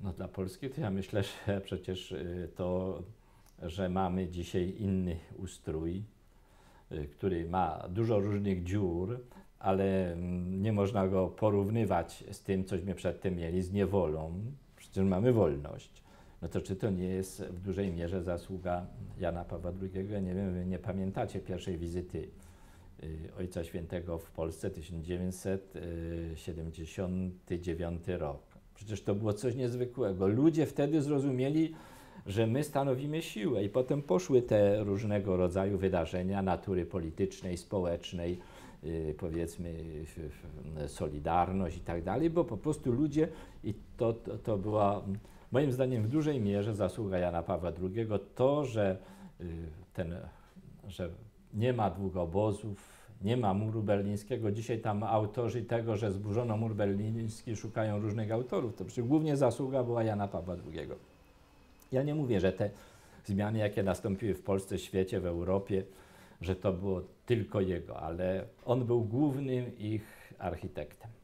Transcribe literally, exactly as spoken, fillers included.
No dla Polski to ja myślę, że przecież y, to, że mamy dzisiaj inny ustrój, y, który ma dużo różnych dziur, ale mm, nie można go porównywać z tym, cośmy przedtem mieli, z niewolą. Przecież mamy wolność. No to czy to nie jest w dużej mierze zasługa Jana Pawła drugiego? Ja nie wiem, wy nie pamiętacie pierwszej wizyty y, Ojca Świętego w Polsce, tysiąc dziewięćset siedemdziesiąty dziewiąty rok. Przecież to było coś niezwykłego. Ludzie wtedy zrozumieli, że my stanowimy siłę i potem poszły te różnego rodzaju wydarzenia natury politycznej, społecznej, yy, powiedzmy yy, solidarność i tak dalej, bo po prostu ludzie, i to, to, to była moim zdaniem w dużej mierze zasługa Jana Pawła drugiego, to, że, yy, ten, że nie ma dwóch obozów, nie ma muru berlińskiego. Dzisiaj tam autorzy tego, że zburzono mur berliński, szukają różnych autorów. To przecież głównie zasługa była Jana Pawła drugiego. Ja nie mówię, że te zmiany, jakie nastąpiły w Polsce, świecie, w Europie, że to było tylko jego, ale on był głównym ich architektem.